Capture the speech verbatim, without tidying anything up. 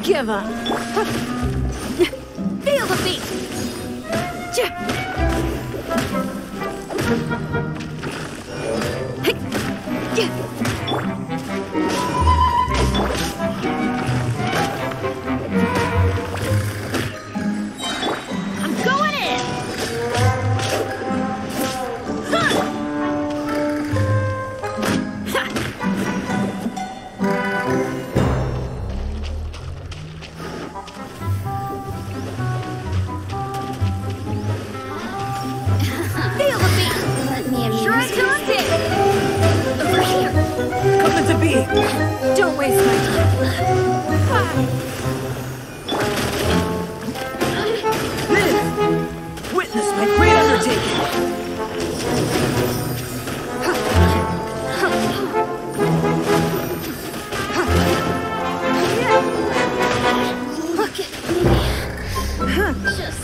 give up. Feel the beat. I'm going in. Feel the beat. Let me amuse you. Shrug till I'm dead. Over here. Coming to be. Don't waste my time. Live! Witness my great undertaking. Look at me. Just...